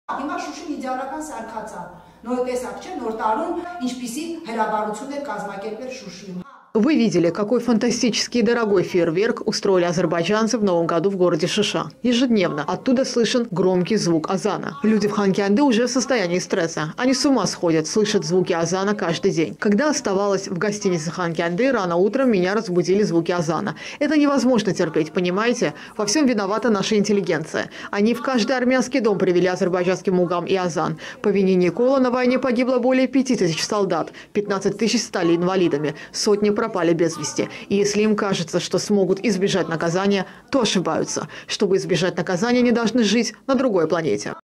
Հիմա Շուշին իդեալական սարքած է։ Նոր տեսակ չէ, նոր տարում ինչպիսի հրաբարություն է կազմակերպել Շուշիում։ Вы видели, какой фантастический и дорогой фейерверк устроили азербайджанцы в Новом году в городе Шиша. Ежедневно оттуда слышен громкий звук азана. Люди в Ханкенде уже в состоянии стресса. Они с ума сходят, слышат звуки азана каждый день. Когда оставалась в гостинице Ханкенде, рано утром меня разбудили звуки азана. Это невозможно терпеть, понимаете? Во всем виновата наша интеллигенция. Они в каждый армянский дом привели азербайджанский мугам и азан. По вине Никола на войне погибло более 5000 солдат, 15 тысяч стали инвалидами, сотни пропали без вести. И если им кажется, что смогут избежать наказания, то ошибаются. Чтобы избежать наказания, они должны жить на другой планете.